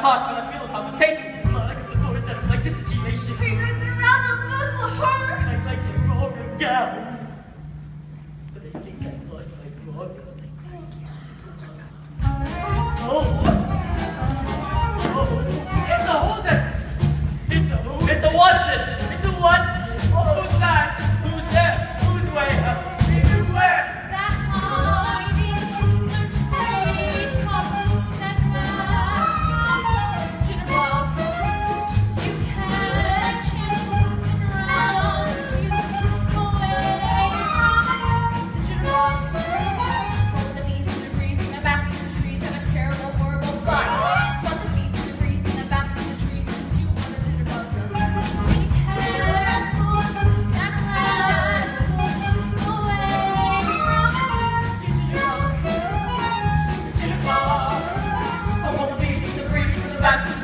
heart when I feel a palpitation. It's not like a before instead of like this situation. Fingers around the muzzle heart. I'd like to roll him down. But I think I lost my blog. Oh! It's a hoses! It's a what's this? It's a what? Oh, who's that? Who's there? Who's way up? Who's where? That hiding in the treetops that mask jitterbug. You catch him dancing around you, away from the jitterbug. All the beasts and the breeze and the bats and the trees have a terrible, horrible buzz. But the beasts and the breeze and the bats and the trees can do what the jitterbug does. Be careful, that rascal, away from the jitterbug. Jitterbug. I want the beats, the breeze, and the bats,